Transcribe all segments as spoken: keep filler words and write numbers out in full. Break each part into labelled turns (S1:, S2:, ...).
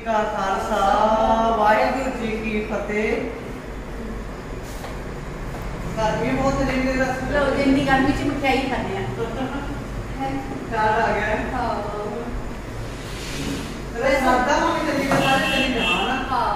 S1: का खालसा वाहिगुरू जी की फतेह। गर्मी बहुत है रस
S2: लो जिंदी गर्मी च मिठाई खाने
S1: चार आ गया
S2: हां
S1: अरे सादा में चली गया सारे चली जहां
S2: हां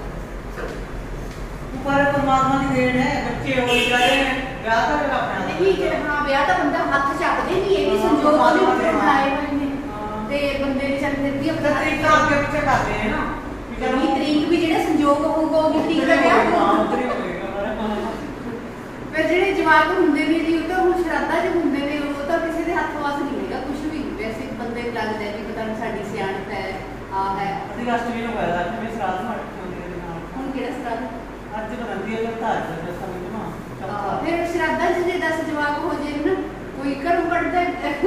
S1: ऊपर परमात्मा की देन है बच्चे हो जाए ब्याह का जरा अपना
S2: नहीं जे हां ब्याह दा बंदा हाथ चापदे नहीं है कि संजोग वाले ऊपर बनाए हुए ने ते बंदे ने चल फिर भी अपना
S1: तरीका आगे पीछे करते हैं ना
S2: चलो तरीक भी जेड़ा संजोग होगा वो ठीक है ब्याह फिर जेडे जवाब हुंदे ने जी तो हुन शराधा च हुंदे ने वो तो किसी दे हाथ वास नहीं होगा कुछ भी वैसे बंदे लगदा है कि पता नहीं साडी सियाणप है आ है
S1: ਅਸੀਂ ਅਸ਼ਟਮੀ ਨੂੰ ਹੋਇਆ ਅੱਜ ਮੈਂ ਸਰਾਧ ਮਾਰ ਕੇ ਆਉਂਦੀ ਦੇ ਨਾਲ
S2: ਹੁਣ ਕਿਹੜਾ ਸ਼ਰਾਧ
S1: ਅੱਜ ਬਣਦੀ ਹੈ ਚੌਥਾ ਅੱਜ ਦਾ ਸਮਝ ਨਾ ਚੌਥਾ
S2: ਫਿਰ ਸ਼ਰਾਧਾਂ ਚ ਜੇ ਦਸ ਜਵਾਬ ਹੋ ਜੇ ਨਾ ਕੋਈ ਘਰੋਂ ਕੱਢਦਾ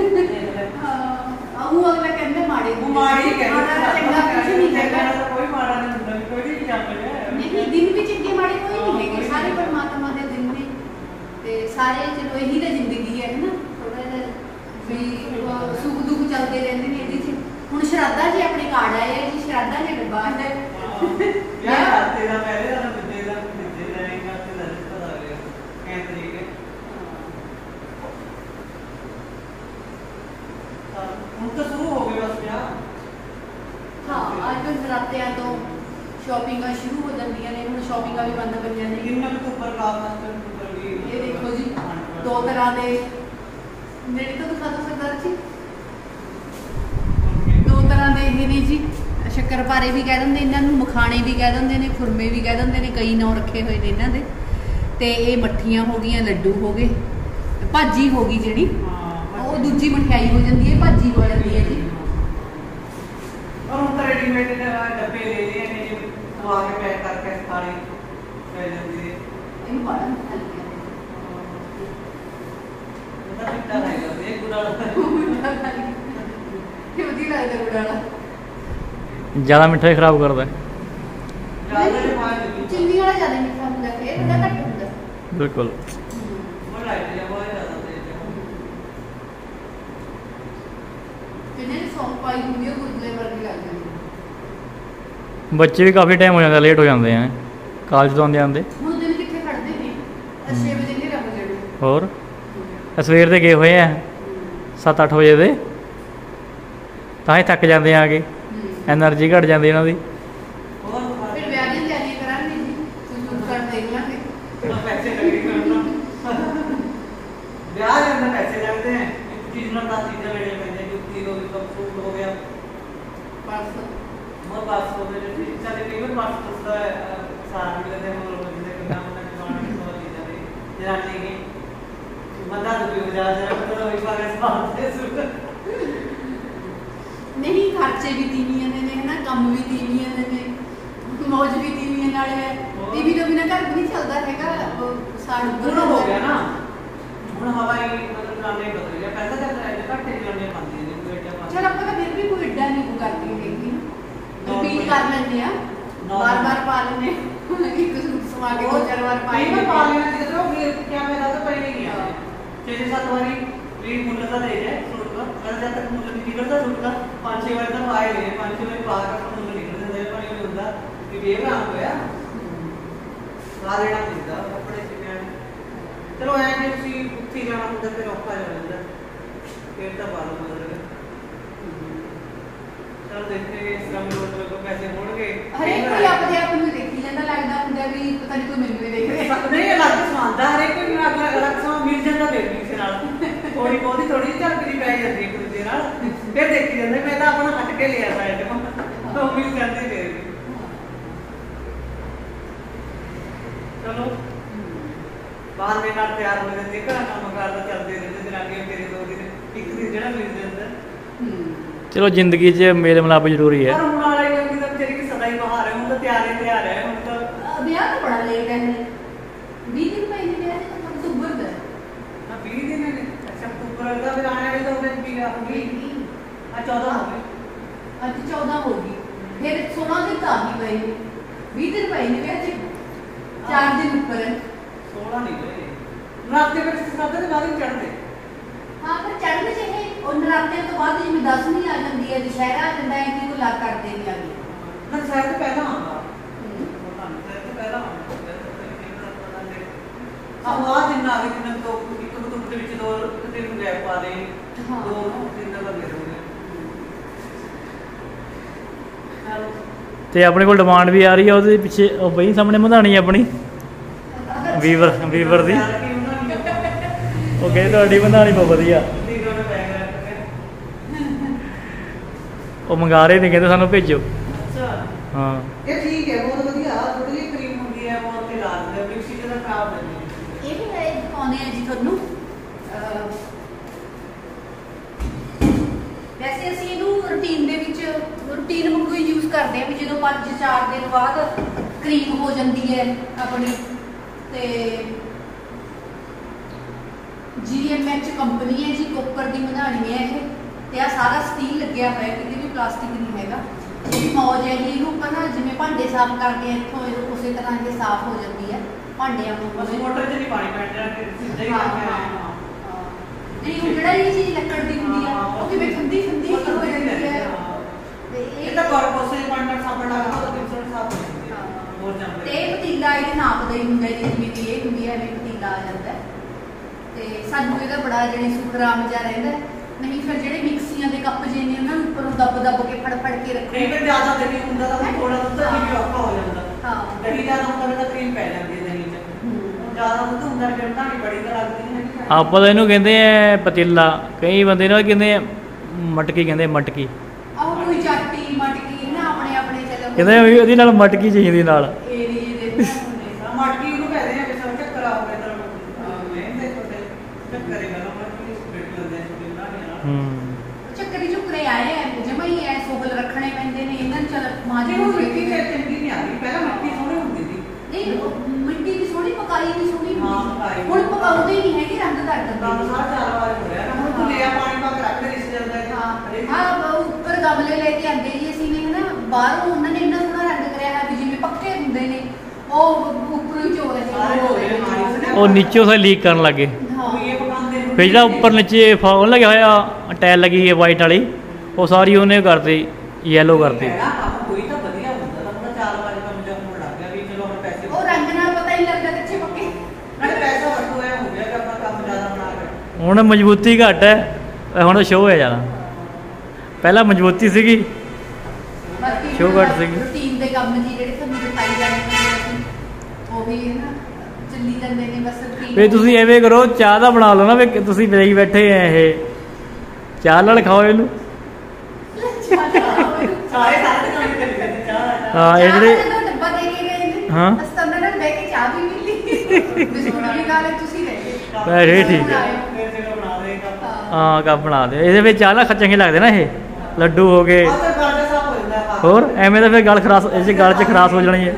S2: ਹਾਂ ਉਹ ਅਗਲਾ ਕਹਿੰਦੇ ਮਾੜੇ
S1: ਉਹ ਮਾੜੀ ਕਹਿੰਦੇ
S2: ਚੰਗਾ ਕੁਝ ਨਹੀਂ
S1: ਚੰਗਾ
S2: ਹੈਗਾ
S1: ਤਾਂ ਕੋਈ ਮਾੜਾ ਨਹੀਂ ਹੁੰਦਾ ਕੋਈ ਨਹੀਂ ਚੱਲ ਰਿਹਾ
S2: ਨਹੀਂ ਦਿਨ ਵੀ ਚੰਗੇ ਮਾੜੇ ਕੋਈ ਨਹੀਂ ਹੈਗੇ ਸਾਰੇ ਪਰਮਾਤਮਾ ਦੇ ਦਿਨ ਨੇ ਤੇ ਸਾਰੇ ਚਲੋ ਇਹੀ ਤਾਂ ਜ਼ਿੰਦਗੀ ਹੈ ਨਾ ਥੋੜਾ ਜਿਹਾ ਵੀ ਸੁਖ ਦੁੱਖ ਚੱਲਦੇ ਰਹਿੰਦੇ ਨੇ ਇਹਦੇ ਚ ਹੁਣ ਸ਼ਰਾਧਾ ਜੀ ਆਪਣੇ ਕਾਰਡ ਆਏ ਆ ਜੀ ਸ਼ਰਾਧਾ ਦੇ ਡੱਬਾ ਹੈ
S1: ਯਾਰ ਤੇਰਾ ਪਹਿਲੇ ਦਾ ਦੂਜੇ ਦਾ ਦੂਜੇ ਦਾ ਇੱਕ ਤੇ ਦਾ ਪਤਾ ਰਿਹਾ ਕਿੰਨੇ ਤਰੀਕੇ ਹੁਣ ਤਾਂ ਸ਼ੁਰੂ ਹੋ ਗਏ ਬਸ ਵਿਆਹ
S2: ਹਾਂ ਅੱਜ ਤੋਂ ਨਰਾਤਿਆਂ ਤੋਂ ਸ਼ਾਪਿੰਗਾਂ ਸ਼ੁਰੂ ਹੋ ਜਾਂਦੀਆਂ ਨੇ ਹੁਣ ਸ਼ਾਪਿੰਗਾਂ ਵੀ ਬੰਦ ਪਈਆਂ ਨੇ
S1: ਕਿੰਨਾ ਕੁ ਉੱਪਰ ਕਾਮ ਮਾਸਟਰ ਵੀ
S2: ਇਹ ਦੇਖੋ ਜੀ ਦੋ ਤਰ੍ਹਾਂ ਦੇ ਨੇੜੇ ਤੋਂ ਦਿਖਾ ਦੋ ਸਰਦਾਰ ਜੀ ਦੋ ਤਰ੍ਹਾਂ ਦੇ ਇਹ ਨੇ ਜੀ ਸ਼ੱਕਰਪਾਰੇ ਵੀ ਕਹਿ ਦਿੰਦੇ ਇਹਨਾਂ ਨੂੰ ਮਖਾਣੇ ਵੀ ਕਹਿ ਦਿੰਦੇ ਨੇ ਖੁਰਮੇ ਵੀ ਕਹਿ ਦਿੰਦੇ ਨੇ ਕਈ ਨਾਂ ਰੱਖੇ ਹੋਏ ਨੇ ਇਹਨਾਂ ਦੇ ਤੇ ਇਹ ਮੱਠੀਆਂ ਹੋ ਗਈਆਂ ਲੱਡੂ ਹੋ ਗਏ ਭਾਜੀ ਹੋ ਗਈ ਜਿਹੜੀ ਉਹ ਦੂਜੀ ਮਠਿਆਈ ਹੋ ਜਾਂਦੀ ਹੈ ਭਾਜੀ ਹੋ ਜਾਂਦੀ ਹੈ ਜੀ
S1: और उनका रेडीमेड डब्बे ले लिए ने जो वो आगे पैक करके सारी ले लेती है
S2: ਇਹਨੂੰ ਬੜਾ ਹਲਕਾ
S1: ਉਹਦਾ ਟਿੱਟਾ ਹੈ ਇਹ ਗੁੜਾਲਾ
S2: ਇਹ ਵਧੀਆ ਲੱਗਦਾ ਗੁੜਾਲਾ
S3: ਜ਼ਿਆਦਾ ਮਿੱਠਾ ਹੀ ਖਰਾਬ ਕਰਦਾ ਹੈ
S1: ਜ਼ਿਆਦਾ ਜੇ ਪਾਣੀ
S2: ਚੀਨੀ ਵਾਲਾ ਜ਼ਿਆਦਾ ਮਿੱਠਾ ਹੁੰਦਾ ਹੈ ਇਹ ਥੋੜਾ ਘੱਟ ਹੁੰਦਾ
S3: ਬਿਲਕੁਲ
S1: ਉਹ ਲਾਈਟ ਜਿਹਾ ਬਹੁਤ ਜ਼ਿਆਦਾ ਤੇਜ਼
S2: ਜਿਹਨੇ ਸੌਂਫ ਪਾਈ ਹੁੰਦੀ ਹੈ ਗੁਰਦਲੇ ਵਰਗੀ ਲੱਗ ਜਾਂਦੀ
S3: ਬੱਚੇ ਵੀ ਕਾਫੀ ਟਾਈਮ ਹੋ ਜਾਂਦਾ ਲੇਟ ਹੋ ਜਾਂਦੇ ਆ ਕਾਲਜ ਤੋਂ ਆਉਂਦੇ ਆਉਂਦੇ
S2: ਹੁਣ ਦਿਨ ਕਿੱਥੇ ਖੜਦੇ ਨੇ ਛੇ ਵਜੇ ਨਹੀਂ ਰੱਬ ਜੜੇ
S3: ਹੋਰ ਸਵੇਰ ਦੇ ਗਏ ਹੋਏ ਆ ਸੱਤ ਅੱਠ ਵਜੇ ਦੇ ਤਾਂ ਹੀ ਥੱਕ ਜਾਂਦੇ ਆ ਕੇ ਐਨਰਜੀ ਘਟ ਜਾਂਦੀ ਇਹਨਾਂ ਦੀ
S1: ਹੋਰ
S2: ਫਿਰ ਵਿਆਹ ਦੀ ਤਿਆਰੀ ਕਰਾਂਗੇ ਜੀ ਸੁਣ ਕਰ ਦੇਖ ਲਾਂਗੇ
S1: पैसे लगे करना ब्याह के अंदर पैसे लगते हैं एक चीज में दस चीजें लेने पैंदे जुत्ती हो गई कप सूट हो गया
S2: ਬਸ
S1: वो बस हो गए जी चले कई बार बस उसका सार भी लेते हैं लोग जिसे कितना मतलब दुकान की सौ चीजें भी जनानी की बंदा तो भी हो जा जरा तो एक बार इस बात से सुन
S2: ਨਹੀਂ ਖਰਚੇ ਵੀ ਤੀਵੀਆਂ ਦੇ ਨੇ ਹਨਾ ਕੰਮ ਵੀ ਤੀਵੀਆਂ ਦੇ ਨੇ ਮੌਜ ਵੀ ਤੀਵੀਆਂ ਨਾਲ ਹੈ ਤੀਵੀ ਤੋਂ ਬਿਨਾਂ ਘਰ ਨਹੀਂ ਚੱਲਦਾ ਹੈਗਾ ਸਾੜ
S1: गुण हो गया ना ਹੁਣ ਹਵਾਈ ਮਤਲਬ ਜਾਣੇ ਬਦਲ ਗਿਆ ਪਹਿਲਾਂ ਤਾਂ ਕਿਰਾਏ ਦੇ ਘੱਟੇ ਜਾਣੇ ਪਾਉਂਦੇ ਨੇ ਕੋਈ ਏਡਾ
S2: ਚਲ ਆਪਾਂ ਤਾਂ ਫਿਰ ਵੀ ਕੋਈ ਏਡਾ ਨਹੀਂ ਕਰਦੀ ਹੈਗੀ ਰਿਪੀਟ ਕਰ ਲੈਂਦੇ ਆ ਬਾਰ ਬਾਰ ਪਾ ਲੈਂਦੇ ਇੱਕ ਸੂਟ ਸਵਾ ਕੇ ਦੋ ਚਾਰ ਵਾਰ ਪਾਈ
S1: ਮੈਂ ਪਾ ਲੈਣਾ ਸੀ ਜਦੋਂ ਫਿਰ ਕਿਆ ਮੇਰਾ ਤਾਂ ਪਹਿਲੇ ਹੀ ਆ ਛੇ ਛੇ ਸੱਤ ਵਾਰੀ ਵੀ ਮੁੱਲ ਤਾਂ ਦੇ ਜਾਏ ਸੂਟ ਦਾ ਮੈਂ ਜਦ ਤੱਕ ਮੁੱਲ ਨਹੀਂ ਨਿਕਲਦਾ ਸੂਟ ਦਾ ਪੰਜ ਛੇ ਵਾਰ ਤਾਂ ਪਾਏ ਨੇ ਪੰਜ ਛੇ ਵਾਰ ਪਾ ਕੇ ਮੁੱਲ ਨਿਕਲ ਜਾਂਦਾ ਹੈ ਪਰ ਇਹ ਹੁੰਦਾ ਕਿ ਇਹ ਕੰਮ ਹੋਇਆ ਆ ਲੈਣਾ ਪੈਂਦਾ ਕੱਪੜੇ ਸਿੱਖਿਆ ਚਲੋ ਐ ਜੇ ਤੁਸੀਂ ਉੱਥੇ ਜਾਣਾ ਹੁੰਦਾ ਫਿਰ ਔਖਾ ਹੋ ਜਾਂਦਾ ਫਿਰ ਤਾਂ ਬਾਲ ਬਦਲ ਗਏ ਚਲ ਦੇਖਦੇ ਇਸ ਕੰਮ ਨੂੰ ਮਤਲਬ ਪੈਸੇ ਹੋਣਗੇ
S2: ਹਰੇਕ ਕੋਈ ਆਪਣੇ ਆਪ ਨੂੰ ਦੇਖੀ ਜਾਂਦਾ ਲੱਗਦਾ ਹੁੰਦਾ ਵੀ ਪਤਾ ਨਹੀਂ ਕੋਈ ਮੈਨੂੰ ਹੀ ਦੇਖ ਰਿਹਾ
S1: ਨਹੀਂ ਅਲੱਗ ਸਮਾਨਦਾ ਹਰੇਕ ਕੋਈ ਨੂੰ ਅਗਲਾ ਅਲੱਗ ਸਮਾਂ ਮਿਲ ਜਾਂਦਾ ਫਿਰ ਕਿਸੇ ਨਾਲ ਥੋੜੀ ਬਹੁਤੀ ਥੋੜੀ ਜਿਹੀ ਝਲਕਦੀ ਪੈ ਜਾਂਦੀ ਇੱਕ ਦੂਜੇ ਨਾਲ ਫਿਰ ਦੇਖੀ ਜਾਂਦੇ ਮੈਂ ਤਾਂ ਆਪਣਾ ਹੱਟ ਕੇ ਲਿਆ ਸਾਈਡ ਤੋਂ ਉਹ ਮਿਲ ਜਾਂਦੀ ਫਿਰ ਚਲੋ ਬਾਹਰ ਦੇ ਨਾਲ ਤਿਆਰ ਹੋ ਜਾਂਦੇ ਘਰਾਂ ਕੰਮ ਕਰਦਾ ਚੱਲਦੇ ਰਹਿੰਦੇ ਜਨਾਨੀਆਂ ਮੇਰੇ ਦੋ ਦਿਨ ਇੱਕ ਦਿਨ ਜਿਹੜਾ ਮਿਲ ਜਾਂਦਾ
S3: ਚਲੋ ਜ਼ਿੰਦਗੀ 'ਚ ਮੇਲ ਮਿਲਾਪ ਜ਼ਰੂਰੀ ਹੈ
S1: ਪਰ ਹੁਣ ਵਾਲੀ ਲੰਗੀ ਤਾਂ ਵਿਚਾਰੀ ਕਿ ਸਦਾ ਹੀ ਬਾਹਰ ਹੈ ਹੁਣ ਤਾਂ ਤਿਆਰ ਹੀ ਤਿਆਰ ਹੈ ਹੁਣ ਤਾਂ
S2: ਵਿਆਹ ਤਾਂ ਬੜਾ ਲੇਟ ਹੈ ਵੀਹ ਦਿਨ ਪਹਿਲੇ ਵਿਆਹ ਤੇ ਤਾਂ ਅਕਤੂਬਰ ਦਾ
S1: ਨਾ ਵੀਹ ਦਿਨ ਨੇ ਅੱਛਾ ਅਕਤੂਬਰ ਦਾ ਫਿਰ ਆਣੇ ਵਾਲੀ ਤਾਂ ਉਹਦੇ ਵੀ ਹੋਊਗੀ ਆ ਚੌਦਾਂ ਹੋ ਗਏ
S2: ਅੱਜ ਚੌਦਾਂ ਹੋ ਗਈ ਫਿਰ ਸੋਲਾਂ ਦਿਨ ਤਾਂ ਹੀ ਪਏ ਨੇ ਵੀਹ ਦਿਨ ਪਏ ਨੇ ਵਿਆਹ 'ਚ ਚਾਰ ਦਿਨ ਉੱਪਰ ਹੈ
S1: ਸੋਲਾਂ ਨਹੀਂ ਗਏ ਨਰਾਤੇ ਵਿੱਚ ਸਰਾਤੇ ਦੇ ਬਾਅਦ ਹੀ ਚੜ੍ਹਦੇ
S2: ਹਾਂ ਫਿਰ ਚੜ੍ਹਦੇ ਚਾਹੇ ਉਹ ਨਰਾਤੇ ਤੋਂ ਬਾਅਦ ਜਿਵੇਂ ਦਸਵੀਂ ਆ ਜਾਂਦੀ ਹੈ ਦੁਸ਼ਹਿਰਾ ਆ ਜਾਂਦਾ ਹੈ ਕਿ ਕੋਈ ਲੱਗ ਕਰਦੇ ਨਹੀਂ ਆਗੇ
S1: ਨਾ
S3: ਤੇ ਆਪਣੇ ਕੋਲ ਡਿਮਾਂਡ ਵੀ ਆ ਰਹੀ ਹੈ ਉਹਦੇ ਪਿੱਛੇ ਉਹ ਬਈ ਸਾਹਮਣੇ ਮਧਾਣੀ ਆਪਣੀ ਵੀਵਰ ਵੀਵਰ ਦੀ ਉਹ ਕਹਿੰਦੇ ਤੁਹਾਡੀ ਮਧਾਣੀ ਬਹੁਤ ਵਧੀਆ ਉਹ ਮੰਗਾ ਰਹੇ ਨੇ ਕਹਿੰਦੇ ਸਾਨੂੰ ਭੇਜੋ ਹਾਂ
S1: ਇਹ ਠੀਕ ਹੈ ਬਹੁਤ ਵਧੀਆ ਥੋੜੀ ਜਿਹੀ ਕਰੀਮ ਹੁੰਦੀ ਹੈ ਉਹ ਤੇ ਲਾ ਦਿੰਦੇ ਆ ਮਿਕਸੀ ਚ ਤਾਂ ਖਰਾਬ ਨਹੀਂ
S2: ਇਹ ਵੀ ਹੈ ਦਿਖਾਉਂਦੇ ਆ ਜੀ ਤੁਹਾਨੂੰ ਅਹ ਵੈਸੇ ਅਸੀਂ ਇਹਨੂੰ ਰੂਟੀਨ ਦੇ ਵਿੱਚ ਰੂਟੀਨ ਵਾਂਗੂ ਹੀ ਯੂਜ਼ ਕਰਦੇ ਆ ਵੀ ਜਦੋਂ ਪੰਜ ਚਾਰ ਦਿਨ ਬਾਅਦ ਕਰੀਮ ਹੋ ਜਾਂਦੀ ਹੈ ਆਪਣੀ ਤੇ ਜੀ ਐਮ ਐਚ ਕੰਪਨੀ ਹੈ ਜੀ ਕੋਪਰ ਦੀ ਮਧਾਣੀ ਹੈ ਇਹ ਤੇ ਆ ਸਾਰਾ ਸਟੀਲ ਲੱਗਿਆ ਹੋਇਆ ਕਿਤੇ ਵੀ ਪਲਾਸਟਿਕ ਨਹੀਂ ਹੈਗਾ ਇਹ ਮੌਜ ਹੈ ਜੀ ਇਹਨੂੰ ਆਪਾਂ ਨਾ ਜਿਵੇਂ ਭਾਂਡੇ ਸਾਫ਼ ਕਰਦੇ ਆ ਇੱਥੋਂ ਇਹ ਉਸੇ ਤਰ੍ਹਾਂ ਇਹ ਸਾਫ਼ ਹੋ ਜਾਂਦੀ ਹੈ ਭਾਂਡਿਆਂ ਨੂੰ
S1: ਬਸ ਮੋਟਰ 'ਚ ਨਹੀਂ ਪਾਣੀ ਪੈਂਦਾ ਕਿ ਸਿੱਧਾ ਹੀ
S2: ਹਾਂ,
S1: ਕਰਕੇ
S2: ਹਾਂ,
S1: ਆਏ
S2: ਹਾਂ। ਜਿਹੜੀ ਉਹ ਜਿਹੜਾ ਇਹ ਚੀਜ਼ ਲੱਕੜ ਦੀ ਹੁੰਦੀ ਆ ਉਹ ਕਿਵੇਂ ਠੰਡੀ ਠੰਡੀ ਹੋ ਜਾਂਦੀ ਹੈ ਤੇ
S1: ਇਹ
S2: ਇਹ
S1: ਤਾਂ ਕਾਰਪੋਸੇ ਪਾਣੀ ਨਾਲ ਸਾਬਣ ਲੱਗਦਾ ਤਾਂ ਤਿੰਨ ਸੌ ਸਾਫ ਹੋ ਜਾਂਦੀ ਹੈ ਹੋਰ
S2: ਤੇ
S1: ਜਾਂਦੇ
S2: ਇਹ ਪਤੀਲਾ ਇਹ ਨਾਪ ਦਾ ਹੀ ਹੁੰਦਾ ਜੀ ਜਿਵੇਂ ਕਿ ਇਹ ਹੁੰਦੀ ਹੈ ਇਹ ਪਤੀਲਾ ਆ ਜਾਂਦਾ ਹੈ। ਤੇ ਸਾਨੂੰ ਇਹਦਾ ਬੜਾ ਜਿਹੜੀ ਸੁਖਰਾਮ ਜਿਹਾ ਰਹਿੰਦਾ ਹੈ। ਨਹੀਂ ਫਿਰ ਜਿਹੜੇ ਮਿਕਸੀਆਂ ਦੇ ਕੱਪ ਜੇ ਨੇ ਉਹਨਾਂ ਨੂੰ ਉੱਪਰੋਂ ਦੱਬ ਦੱਬ ਕੇ ਫੜ ਫੜ ਕੇ ਰੱਖੋ
S1: ਕਈ ਵਾਰ ਜ਼ਿਆਦਾ ਦਹੀਂ ਹੁੰਦਾ ਤਾਂ ਥੋੜਾ ਦੁੱਧ ਵੀ ਔਖਾ ਹੋ ਜਾਂਦਾ
S2: ਹਾਂ
S1: ਦਹੀਂ ਜ਼ਿਆਦਾ ਹੁੰਦਾ ਤਾਂ ਕਰੀਮ ਪੈ ਜਾਂਦੀ ਹੈ ਦਹੀਂ 'ਚ
S2: ਹੂੰ।
S1: ਜ਼ਿਆਦਾ ਦੁੱਧ ਹੁੰਦਾ ਫਿਰ ਤਾਂ ਨਹੀਂ ਬੜੀ ਤਾਂ ਲੱਗਦੀ ਹੈ
S3: ਆਪਾਂ ਤਾਂ ਇਹਨੂੰ ਕਹਿੰਦੇ ਆ ਪਤੀਲਾ ਕਈ ਬੰਦੇ ਨਾਲ ਕਹਿੰਦੇ ਆ ਮਟਕੀ ਕਹਿੰਦੇ ਆ ਮਟਕੀ
S2: ਆਹ ਕੋਈ ਚਾਟੀ ਮਟਕੀ ਨਾ ਆਪਣੇ ਆਪਣੇ ਚਲੋ
S3: ਕਹਿੰਦੇ ਵੀ ਉਹਦੀ ਨਾਲ ਮਟਕੀ ਚਾਹੀਦੀ ਨਾਲ
S2: ਏਰੀਏ ਦੇ ਹੁੰਦੇ
S1: ਮਟਕੀ ਉਹਨੂੰ ਕਹਦੇ ਆ ਕਿ ਸਭ ਚੱਕਰ ਆ ਗਿਆ ਤਾਂ ਮੈਂ ਦੇ ਕੋਲੇ ਚੱਕਰੇ ਗੱਲ ਮਟਕੀ ਸਪਿਟ ਲੈਂਦੇ ਨੇ ਨਾ
S3: ਹੂੰ
S2: ਚੱਕਰੀ ਝੁਕਰੇ ਆਏ ਐ ਜਮਾ ਹੀ ਐ ਸੋਗਲ ਰੱਖਣੇ ਪੈਂਦੇ ਨੇ ਇਹਨਾਂ ਨੂੰ ਚਲ ਮਾਜੀ
S1: ਜੇ ਉਹ ਮਿੱਟੀ ਤੇ ਚੰਗੀ ਨਹੀਂ ਆ ਰਹੀ ਪਹਿਲਾਂ ਮਿੱਟੀ ਸੋਹਣੀ ਹੁੰਦੀ ਸੀ
S2: ਨਹੀਂ ਉਹ ਮਿੱਟੀ ਦੀ ਸੋਹਣੀ ਪਕਾਈ ਦੀ ਸੋਹਣੀ
S1: ਹਾਂ,
S2: ਹੁੰਦੀ
S1: ਪਕਾਈ।
S2: ਹੁਣ ਪਕਾਉਂਦੇ ਹੀ ਨਹੀਂ ਹੈਗੇ ਰੰਗ ਕਰ
S1: ਕੰਮ
S2: ਦਿੰਦੇ
S1: ਸਾਰਾ ਚਾਰ ਵਾਰ ਹੋ ਰਿਹਾ ਨਾ ਹੁਣ ਤੂੰ ਲਿਆ ਪਾਣੀ ਪਾ ਕੇ ਰੱਖ ਦੇ ਰਿਸ ਜਾਂਦਾ ਹੈ
S2: ਹਾਂ ਹਾਂ ਉਹ ਉੱਪਰ ਗਮਲੇ ਲੈ ਕੇ ਆਂਦੇ ਜੀ ਅਸੀਂ ਨੇ ਹਨਾ ਬਾਹਰੋਂ ਉਹਨਾਂ ਨੇ ਇੰਨਾ ਸੋਹਣਾ ਰੰਗ ਕਰਿਆ ਹੈ ਵੀ ਜਿਵੇਂ ਪੱਕੇ ਹੁੰਦੇ ਨੇ ਉਹ ਉੱਪਰੋਂ ਹੀ ਚੋ ਰਹੇ
S1: ਸਾਰੇ ਹੋ ਗਏ ਮਾਰੀ
S3: ਉਹ ਨੀਚੋਂ ਸੇ ਲੀਕ ਕਰਨ ਲੱਗੇ
S2: ਹਾਂ
S1: ਇਹ ਪਕਾਉਂਦੇ
S3: ਫਿਰ ਜਿਹੜਾ ਉੱਪਰ ਨੀਚੇ ਫਾਉਲ ਲੱਗਿਆ ਹੋਇਆ ਟਾਇਲ ਲੱਗੀ ਹੈ ਵਾਈਟ ਵਾਲੀ ਉਹ ਸਾਰੀ ਉਹਨੇ ਕਰਤੀ ਯੈਲੋ ਕਰਤੀ
S1: ਪਹਿਲਾਂ ਕੰਮ ਕੋਈ ਤਾਂ ਵਧੀਆ ਹੁੰਦਾ ਤਾਂ ਉਹਦਾ ਚਾਰ ਵਾਰ ਕੰਮ ਜਾਂ ਹੋਣ ਲੱਗ ਗਿਆ ਵੀ ਚਲੋ ਹੁਣ ਪੈਸੇ
S2: ਉਹ ਰੰਗ ਨਾਲ ਪਤਾ ਹੀ ਲੱਗਦਾ ਕਿੱਥੇ ਪੱਕੇ
S1: ਨਾਲੇ ਪੈਸਾ ਵਰਤੋ ਐ ਹੋ ਗਿਆ ਕਿ ਆਪਣਾ ਕੰਮ ਜ਼ਿਆਦਾ ਬਣਾ ਕੇ
S3: ਹੁਣ ਮਜ਼ਬੂਤੀ ਘੱਟ ਹੈ ਇਹ ਹੁਣ ਸ਼ੋਅ ਹੈ ਜ਼ਿਆਦਾ ਪਹਿਲਾਂ ਮਜ਼ਬੂਤੀ ਸੀਗੀ
S2: ਬਾਕੀ
S3: ਸ਼ੋਅ ਘੱਟ ਸੀਗੀ।
S2: ਰੂਟੀਨ ਦੇ ਕੰਮ ਜੀ ਜਿਹੜੇ ਤੁਹਾਨੂੰ ਦਿਖਾਈ ਜਾਂਦੇ ਨੇ ਅਸੀਂ ਉਹ ਵੀ ਹੈ ਨਾ ਚੱਲੀ ਜਾਂਦੇ ਨੇ ਬਸ routine
S3: ਵੀ ਤੁਸੀਂ ਐਵੇਂ ਕਰੋ ਚਾਹ ਦਾ ਬਣਾ ਲਓ ਨਾ ਵੀ ਤੁਸੀਂ ਬਈ ਬੈਠੇ ਆ ਇਹ ਚਾਹ ਨਾਲ ਖਾਓ ਇਹਨੂੰ
S1: ਸਾਰੇ ਸਾਰੇ ਕੰਮ ਕਰੀ ਜਾਂਦੇ ਚਾਹ
S3: ਹਾਂ ਇਹ ਜਿਹੜੇ
S2: ਚਾਹ ਦਾ ਡੱਬਾ ਦੇ ਕੇ ਗਏ ਨੇ
S3: ਹਾਂ।
S2: ਬਸ ਤਾਂ ਉਹਨਾਂ ਨਾਲ ਬਹਿ ਕੇ ਚਾਹ ਵੀ ਮਿਲੀ ਬਿਸਕੁਟ ਵੀ ਖਾ ਲਏ ਤੁਸੀਂ ਰਹਿ ਗਏ
S3: ਵੈਸੇ ਠੀਕ ਹੈ
S1: ਫਿਰ ਜਿਹੜਾ ਬਣਾ ਦੇ ਕੰਮ
S2: ਹਾਂ
S3: ਹਾਂ ਕੱਪ ਬਣਾ ਦਿਓ ਇਹਦੇ ਵਿੱਚ ਚਾਹ ਨਾਲ ਚੰਗੇ ਲੱਗਦੇ ਨਾ ਇਹ ਲੱਡੂ ਹੋ ਗਏ
S1: ਆਹ ਤਾਂ ਗੱਲ ਦਾ ਸਾਫ ਹੋ ਜਾਂਦਾ ਹੈ
S3: ਹੋਰ ਐਵੇਂ ਤਾਂ ਫਿਰ ਗਲ ਖਰਾਸ ਇਹ 'ਚ ਗਲ 'ਚ ਖਰਾਸ ਹੋ ਜਾਣੀ ਹੈ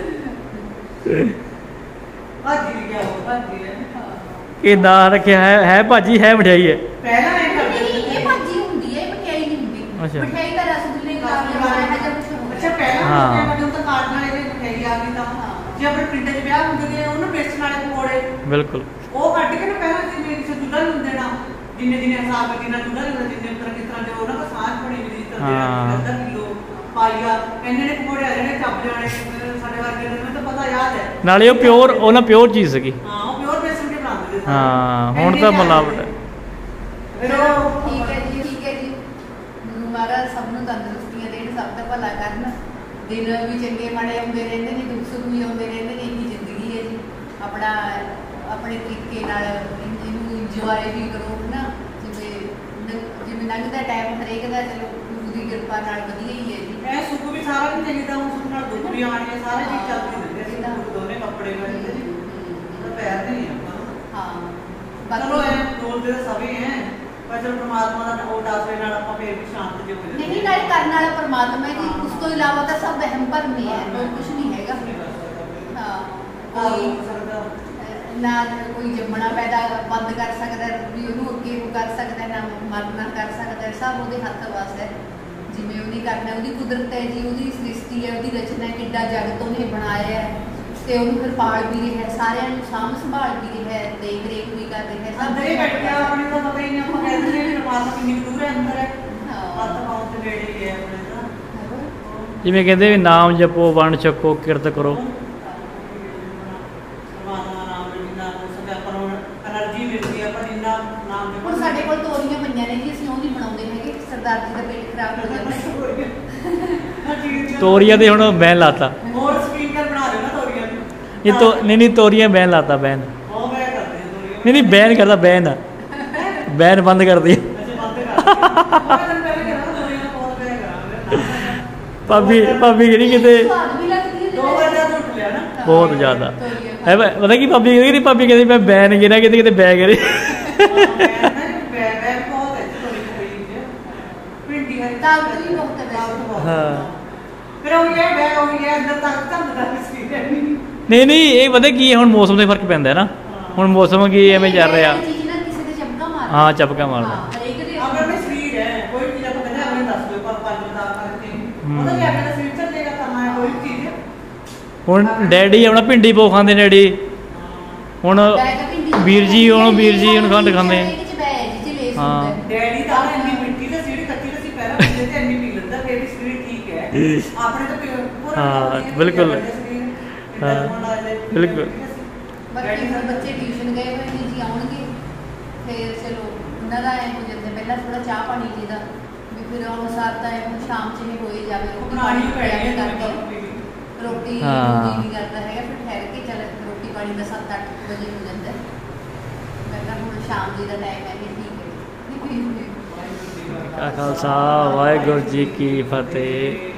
S1: ਭਾਜੀ ਵੀ ਗਿਆ ਹੋ ਭਾਜੀ ਹੈ
S3: ਇਹ ਨਾਂ ਰੱਖਿਆ ਹੈ ਹੈ ਭਾਜੀ ਹੈ ਮਠਿਆਈ ਹੈ
S1: ਪਹਿਲਾਂ ਇਹ ਕਰਦੇ
S2: ਨਹੀਂ
S1: ਸੀ
S2: ਇਹ ਭਾਜੀ ਹੁੰਦੀ ਹੈ ਇਹ ਮਠਿਆਈ ਨਹੀਂ ਹੁੰਦੀ
S3: ਅੱਛਾ।
S2: ਮਠਿਆਈ ਦਾ ਰਸਗੁੱਲੇ ਗੁਲਾਬ ਜਾਮੁਨ ਹੈ ਜਾਂ ਕੁਝ ਹੋਰ
S1: ਅੱਛਾ ਪਹਿਲਾਂ
S3: ਹਾਂ।
S1: ਹਾਂ ਜਦੋਂ ਤਾਂ ਕਾਰਡ ਨਾਲ ਇਹਦੇ ਮਠਿਆਈ ਆ ਗਈ ਤਾਂ ਜੇ ਆਪਣੇ ਪਿੰਡ 'ਚ ਵਿਆਹ ਹੁੰਦੇ ਨੇ ਉਹਨੂੰ ਬੇਸਣ ਵਾਲੇ ਪਕੌੜੇ
S3: ਬਿਲਕੁਲ
S1: ਉਹ ਕੱਢ ਕੇ ਨਾ ਪਹਿਲਾਂ ਜਿਵੇਂ ਕਿਸੇ ਦੁੱਧਾ ਨੂੰ ਦੇਣਾ ਜਿੰਨੇ ਜਿੰਨੇ ਹਿਸਾਬ ਨਾਲ ਜਿੰਨਾ ਦੁੱਧਾ ਲੈਣਾ ਜਿੰਨੇ ਤਰ੍ਹਾਂ ਕਿਸ ਤਰ੍ਹਾਂ ਦੇ ਉਹਨਾਂ ਦਾ ਸਾਂਝ ਬਣੀ ਵੀ ਜਿਸ ਤਰ੍ਹਾਂ
S3: ਹਾਂ।
S1: ਦੇ ਅੱਧਾ ਕਿਲੋ ਪਾਈਆ ਇੰਨੇ ਨੇ ਪਕੌੜੇ ਆ ਜਿਹੜੇ ਚੱਬ ਜਾਣੇ ਸਾਡੇ ਵਰਗੇ ਨੂੰ ਤਾਂ ਪਤਾ ਯਾਦ ਹੈ
S3: ਨਾਲੇ ਉਹ ਪਿਓਰ ਉਹ ਨਾ ਪਿਓਰ ਚੀਜ਼ ਸੀਗੀ
S1: ਹਾਂ ਉਹ ਪਿਓਰ ਬੇਸਣ ਦੇ ਬਣਾਉਂਦੇ ਸੀ
S3: ਹਾਂ ਹੁਣ ਤਾਂ ਮਿਲਾਵਟ ਹੈ
S1: ਫਿਰ ਉਹ
S2: ਠੀਕ ਹੈ ਜੀ ਠੀਕ ਹੈ ਜੀ ਗੁਰੂ ਮਹਾਰਾਜ ਸਭ ਨੂੰ ਤੰਦਰੁਸਤੀਆਂ ਦੇਣ ਸਭ ਦਾ ਭਲਾ ਕਰਨ ਦਿਨ ਵੀ ਚੰਗੇ ਮਾੜੇ ਆਉਂਦੇ ਰਹਿੰਦੇ ਨੇ ਦੁੱਖ ਸੁੱਖ ਵੀ ਆਉਂਦੇ ਰਹਿੰਦੇ ਨੇ ਇਹੀ ਜ਼ਿੰਦਗੀ ਹੈ ਜੀ ਆਪਣਾ ਆਪਣੇ ਤਰੀਕੇ ਨਾਲ ਇਹਨੂੰ ਇੰਜੋਏ ਵੀ ਕਰੋ ਨਾ ਜਿਵੇਂ ਨ- ਜਿਵੇਂ ਲੰਘਦਾ ਟਾਈਮ ਹਰੇਕ ਦਾ ਚਲੋ ਗੁਰੂ ਦੀ ਕਿਰਪਾ ਨਾਲ ਵਧੀਆ ਹੀ ਹੈ ਜੀ
S1: ਇਹ ਸੁੱਖ ਵੀ ਸਾਰਾ ਨਹੀਂ ਚਾਹੀਦਾ ਹੁਣ ਸੁੱਖ ਨਾਲ ਦੁੱਖ ਵੀ ਆਣਗੇ ਸਾਰੇ ਚੀਜ਼ ਚੱਲਦੀ ਰਹਿੰਦੀ ਸੀ ਦੁੱਖ ਦੋਨੇ ਕੱਪੜੇ ਵਗੈਰੇ ਜੀ ਉਹਦਾ ਪੈਰ ਤੇ ਨਹੀਂ ਆਪਾਂ
S2: ਹਾਂ
S1: ਚਲੋ
S2: ਬਾਕੀ
S1: ਇਹ ਦੋਲਦੇ ਤਾਂ ਸਭੀ ਹੈ ਪਰ ਚਲੋ ਪ੍ਰਮਾਤਮਾ ਦਾ ਉਹ ਦਾਸਰੇ ਨਾਲ ਆਪਾਂ ਫੇਰ ਵੀ ਸ਼ਾਂਤ ਜਿਹੇ ਹੋ ਜਾਂਦੇ
S2: ਨਹੀਂ ਨਾਲ ਕਰਨ ਵਾਲਾ ਪਰਮਾਤਮਾ ਹੈ ਜੀ ਉਸ ਤੋਂ ਇਲਾਵਾ ਤਾਂ ਸਭ ਵਹਿਮ ਭਰਮ ਹੀ ਹੈ ਹੋਰ ਕੁਝ ਨਹੀਂ ਹੈਗਾ ਹਾਂ
S1: ਕੋਈ
S2: ਕੋਈ
S1: ਸਕਦਾ
S2: ਨਾ ਕੋਈ ਜੰਮਣਾ ਪੈਦਾ ਬੰਦ ਕਰ ਸਕਦਾ ਹੈ, ਵੀ ਉਹਨੂੰ ਅੱਗੇ ਉਹ ਕਰ ਸਕਦਾ ਹੈ, ਨਾ ਮਰਨਾ ਕਰ ਸਕਦਾ ਹੈ, ਸਭ ਉਹਦੇ ਹੱਥ ਵਾਸ ਹੈ ਜਿਵੇਂ ਉਹਨੇ ਕਰਨਾ ਉਹਦੀ ਕੁਦਰਤ ਹੈ ਜੀ ਉਹਦੀ ਸ੍ਰਿਸ਼ਟੀ ਹੈ ਉਹਦੀ ਰਚਨਾ ਹੈ ਕਿੱਡਾ ਜਗਤ ਉਹਨੇ ਬਣਾਇਆ ਹੈ ਤੇ ਉਹਨੂੰ ਫਿਰ ਪਾਲ ਵੀ ਰਿਹਾ ਹੈ ਸਾਰਿਆਂ ਨੂੰ ਸਾਂਭ ਸੰਭਾਲ ਵੀ ਰਿਹਾ ਹੈ ਦੇਖ ਰੇਖ ਵੀ ਕਰ ਰਿਹਾ ਹੈ ਸਭ
S1: ਅੰਦਰ ਹੀ ਬੈਠ ਗਿਆ ਆਪਣੇ ਤਾਂ ਪਤਾ ਹੀ ਨਹੀਂ ਆਪਾਂ ਕਹਿੰਦੇ ਨੇ ਵੀ ਪ੍ਰਮਾਤਮਾ ਕਿੰਨੀ ਕੁ ਦੂਰ ਹੈ ਅੰਦਰ ਹੈ
S2: ਹਾਂ।
S1: ਹੱਥ ਪਾਉਣ ਤੇ ਨੇੜੇ ਹੀ ਹੈ ਆਪਣੇ ਤਾਂ
S3: ਜਿਵੇਂ ਕਹਿੰਦੇ ਵੀ ਨਾਮ ਜਪੋ ਵੰਡ ਛਕੋ ਕਿਰਤ ਕਰੋ
S1: ਪਰਮਾਤਮਾ ਨਾਮ ਦੇ ਜਿੰਨਾ ਹੋ ਸਕੇ ਆਪਾਂ ਨੂੰ એનર્ਜੀ ਮਿਲਦੀ ਹੈ ਪਰ ਜਿੰਨਾ ਨਾਮ ਦੇ
S2: ਹੁਣ ਸਾਡੇ ਕੋਲ ਤੋਰੀਆਂ ਪਈਆਂ ਨੇ ਜੀ ਅਸੀਂ ਉਹ ਨਹੀਂ ਬਣਾਉਂਦੇ ਹੈਗੇ ਸਰਦਾਰ ਜੀ ਦਾ ਪੇਟ ਖਰਾਬ ਹੋ ਜਾਂਦਾ ਹੈ
S1: ਹਾਂ ਚੀਜ਼
S3: ਤੋਰੀਆਂ ਤੇ ਹੁਣ ਬੈਨ ਲਾਤਾ
S1: ਹੋਰ ਸਪੀਕਰ ਬਣਾ ਦਿਓ ਨਾ ਤੋਰੀਆਂ ਨੂੰ
S3: ਇਹ ਤੋਂ ਨਹੀਂ ਨਹੀਂ ਤੋਰੀਆਂ ਬੈਨ ਲਾਤਾ ਬੈਨ
S1: ਉਹ ਮੈਂ ਕਰਦੇ ਆ ਤੋਰੀਆਂ
S3: ਨਹੀਂ ਨਹੀਂ ਬੈਨ ਕਰਦਾ ਬੈਨ ਬੈਨ ਬੰਦ ਕਰਦੀ
S1: ਅੱਛਾ ਬੰਦ ਕਰ ਮੈਂ ਤਾਂ ਪਹਿਲੇ ਕਰਾਂ ਤੋਰੀਆਂ ਨੂੰ ਬਹੁਤ ਬੈਗ ਕਰਾਂਗੇ
S3: ਭਾਬੀ ਭਾਬੀ ਕਿਹੜੀ ਕਿਤੇ
S2: ਸਵਾਦ ਵੀ ਲੱਗਦੀ ਹੈ
S1: ਦੋ ਵਜੇ ਤੋਂ ਉੱਠ ਲਿਆ ਨਾ
S3: ਬਹੁਤ ਜ਼ਿਆਦਾ ਹੈ ਪਤਾ ਕੀ ਭਾਬੀ ਕਹਿੰਦੀ ਭਾਬੀ ਕਹਿੰਦੀ ਮੈਂ ਬੈਨ ਗਿਣਾ ਕਿਤੇ ਕਿਤੇ ਬੈਗ ਕਰੇ
S2: ਤਾਕਤ ਵੀ ਬਹੁਤ ਹੈ
S3: ਹਾਂ
S1: ਫਿਰ ਉਹ ਇਹ ਬੈਗ ਹੋ ਗਿਆ ਅੰਦਰ ਤੱਕ ਧੰਦ ਦਾ ਸੀ
S3: ਨਹੀਂ ਨਹੀਂ ਇਹ ਪਤਾ ਕੀ ਹੈ ਹੁਣ ਮੌਸਮ ਦਾ ਫਰਕ ਪੈਂਦਾ ਹੈ ਨਾ ਹੁਣ ਮੌਸਮ ਕੀ ਐਵੇਂ ਚੱਲ ਰਿਹਾ
S2: ਚੀਜ਼ ਨਾ ਕਿਸੇ ਦੇ ਚਮਕਾ ਮਾਰਦਾ
S3: ਹਾਂ ਚਪਕਾ ਮਾਰਦਾ
S2: ਹਾਂ ਹਰੇਕ ਦੇ
S1: ਅਗਰ ਮੈਂ ਸਰੀਰ ਹੈ ਕੋਈ ਚੀਜ਼ ਆਪਾਂ ਕਹਿੰਦੇ ਆਪਣੇ ਦੱਸ ਦਿਓ ਪਰ ਪੰਜ ਦਾ ਕਰਕੇ ਉਹਦਾ ਵੀ ਆਪਣਾ ਸਰੀਰ ਚੱਲੇਗਾ ਕਰਨਾ ਹੈ ਕੋਈ ਚੀਜ਼
S3: ਹੁਣ ਡੈਡੀ ਆਪਣਾ ਭਿੰਡੀ ਪੋ ਖਾਂਦੇ ਨੇ ਡੈਡੀ ਹੁਣ ਵੀਰ ਜੀ ਹੁਣ ਵੀਰ ਜੀ ਹੁਣ ਖੰਡ ਖਾਂਦੇ ਹਾਂ
S1: ਡੈਡੀ ਤਾਂ ਇੰਨੀ ਮਿੱਟੀ ਤੇ ਸੀੜੀ ਕੱਚੀ ਤੇ ਸੀ ਪਹਿਲਾਂ ਪੀਂਦੇ ਤੇ ਇੰਨੀ ਪੀ ਲੈਂਦਾ ਫਿਰ ਵੀ ਸਰੀਰ ਠੀਕ ਹੈ ਆਪਣੇ ਤਾਂ ਪੂਰਾ
S3: ਹਾਂ, ਬਿਲਕੁਲ। ਹਾਂ, ਬਿਲਕੁਲ।
S2: ਬਾਕੀ ਹੁਣ ਬੱਚੇ ਟਿਊਸ਼ਨ ਗਏ ਹੋਏ ਨੇ ਜੀ ਆਉਣਗੇ ਫਿਰ ਚਲੋ ਉਹਨਾਂ ਦਾ ਐ ਹੋ ਜਾਂਦਾ ਪਹਿਲਾਂ ਥੋੜਾ ਚਾਹ ਪਾਣੀ ਜੀ ਦਾ ਵੀ ਫਿਰ ਅਨੁਸਾਰ ਤਾਂ ਹੁਣ ਸ਼ਾਮ ਚ ਹੀ ਹੋਏ ਜਾਵੇ ਰੋਟੀ
S1: ਬਣਾਉਣੀ
S2: ਪਾਣੀ
S1: ਪੈਣੀ ਹੈ
S2: ਕਰਕੇ ਰੋਟੀ
S3: ਹਾਂ।
S2: ਰੋਟੀ ਨਹੀਂ ਕਰਦਾ ਹੈਗਾ ਫਿਰ ਠਹਿਰ ਕੇ ਚੱਲ ਰੋਟੀ ਪਾਣੀ ਦਾ ਸੱਤ ਅੱਠ ਵਜੇ ਹੋ ਜਾਂਦਾ ਮੈਂ ਕਿਹਾ ਹੁਣ ਸ਼ਾਮ ਜੀ ਦਾ ਟਾਈਮ ਹੈ ਜੀ ਠੀਕ ਹੈ
S3: ਖਾਲਸਾ ਵਾਹਿਗੁਰੂ ਜੀ ਕੀ ਫਤਿਹ।